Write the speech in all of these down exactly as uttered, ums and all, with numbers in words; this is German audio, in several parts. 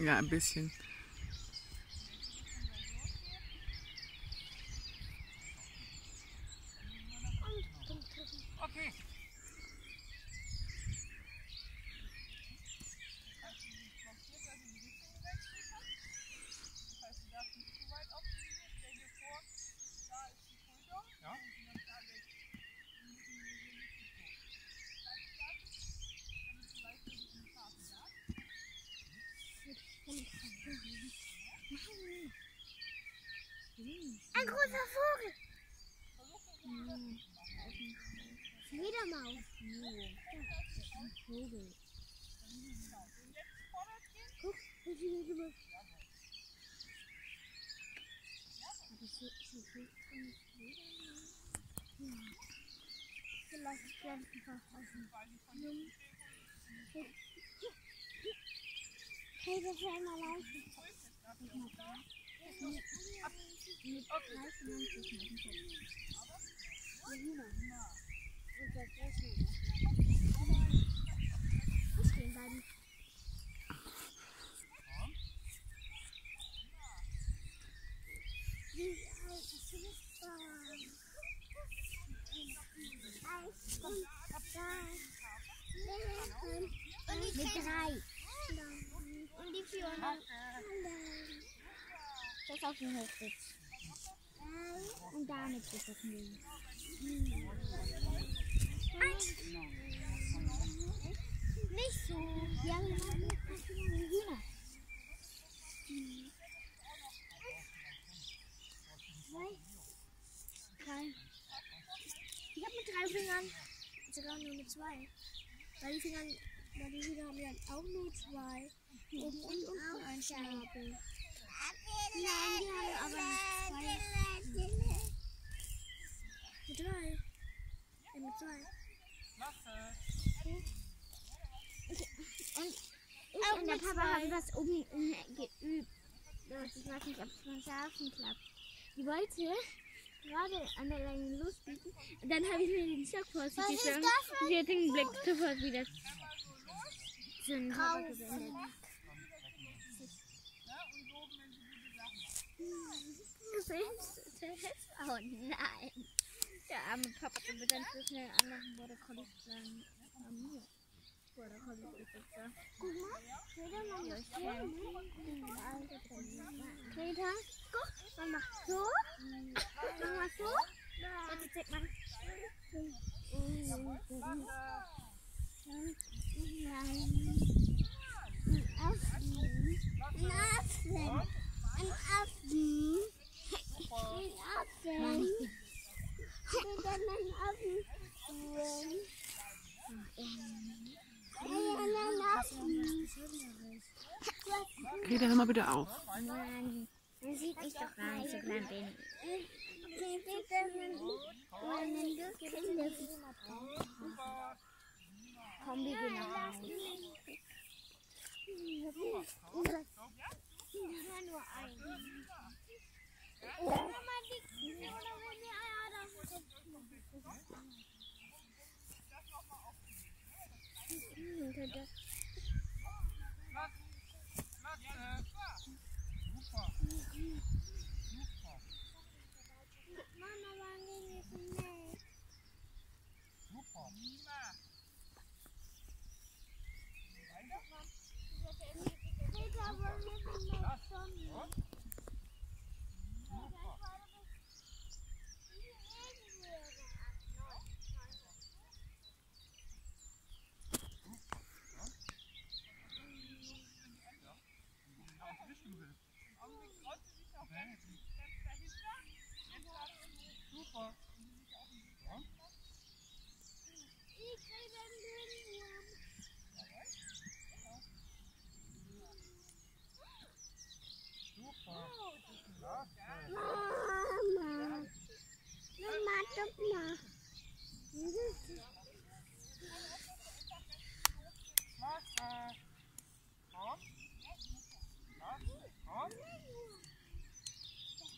Ja, ein bisschen. Okay. Ein großer Vogel. Fledermaus. Ein Vogel. Guck, wie viele gemacht. Aber so, so viel kann ich Fledermaus. Ja. Vielleicht Pflanzen verfressen. Hey, das wäre immer leicht. Mit dreißig und das Rechnen. Was stehen beiden? Wie alt ist das? Eins und mit drei. Und die Fiona. Das ist auf dem Hochsitz. Und damit ist das Müll. Eins. Nicht so. Wir haben Hühner. Zwei. Drei. Ich habe mit drei Fingern. Sogar nur mit zwei. Weil die Finger, weil die Hühner haben ja auch nur zwei. Oben und unten ein Schnabel. Nein, die haben aber nicht zwei. Mit drei. Ja, mit zwei. Und ich und der Papa haben das oben geübt. Ich weiß nicht, ob es beim Schafen klappt. Die wollte gerade an der Leine losbieten. Und dann habe ich mir den Stock vor sie geschlagen. Und sie hat den Blick sofort wieder zu den Papa gewendet. Oh nein. Der arme Papa wird dann so schnell anmachen, wo der Collie sagen. Wo der Collie ist da. Guck mal, Greta, Greta, guck, man macht so. Man macht so. Jetzt zeigt man. Nein. Ein Affen. Ein Affen. Ein Affen. Ein Affen. Ich kann einen Affen tun. Ein Affen. Okay, dann hör mal bitte auf. Mann, man sieht mich doch gar nicht so klein wenig. Okay, bitte, wenn du Kinder komm, wir gehen nach Hause. Ja, nur ein. Oh. Mama, wann gehen wir zum Meer? Super. Peter, wollen wir zum Meer kommen? Super. Ich kriege einen Lindwurm. Super. Mama. Mama, guck mal. Wasser. Komm. Komm.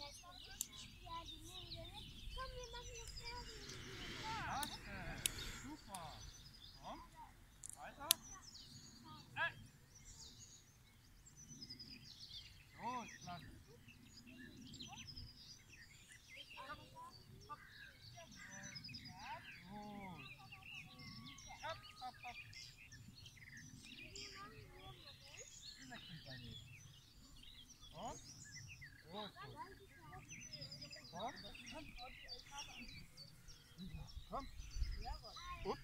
Ja, die nehmen wir mit. Komm, wir machen noch Ferien. Klasse. Super. Komm. Weiter. Äh. Gut, klasse. Gut. Hopp, hopp, hopp. Dieser kommt bei mir. Und? Gut, gut. Komm, komm. Komm. Gut.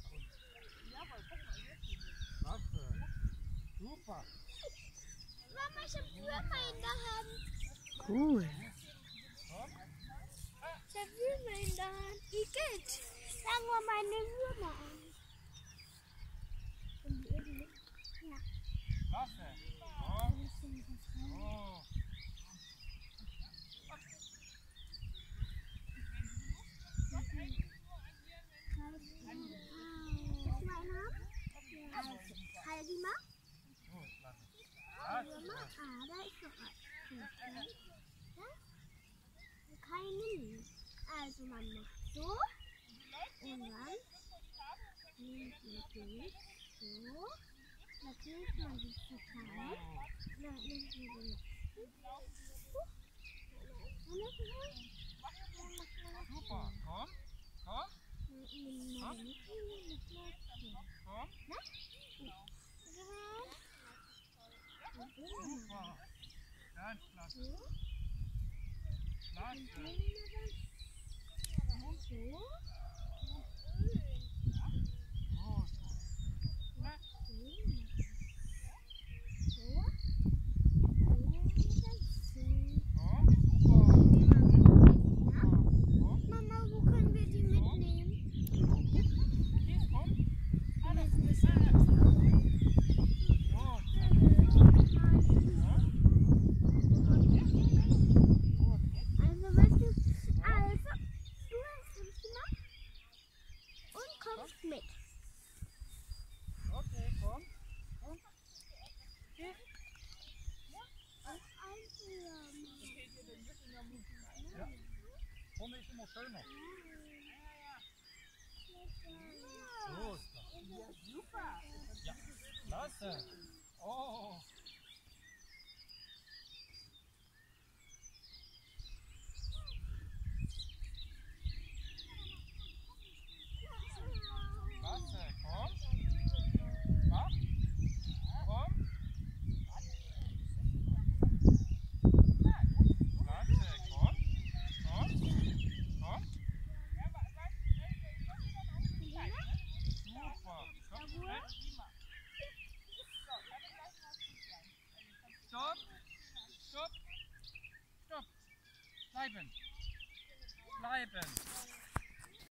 Klasse. Super. Mama, ich hab Würmer in der Hand. Cool. Komm. Ich hab Würmer in der Hand. Igitt. Sagen wir meine Würmer an. Ja. Klasse. Komm. Oh. Also, halt die mal. Gut, klasse. Würmer. Ah, da ist noch was. Ja? Keinen. Also man macht so. Und dann nimmt man den so. Natürlich man die zusammen. Dann nimmt man den nächsten. Und dann macht man noch Super. Komm. Komm. Nimm mal den nächsten. Komm. Genau. Super. Ganz klasse. So. Klasse. Und dann so. Gut. Komm. Super. Komm. Mama, wo können wir die mitnehmen? Hier, komm. Wir müssen das ja Gut. Also, weißt du, also, du hast im Zimmer und kommst mit. Okay, komm. Komm. Hier. Auf ein Würmer. Ja. Vorne ist immer schöner. Gut. Ja, super. Ja. Klasse. Oh. Klasse. Komm. Mach. Komm. Klasse. Komm. Komm. Komm. Super. Stopp. Stopp. Stopp. Stopp. Bleiben. Bleiben.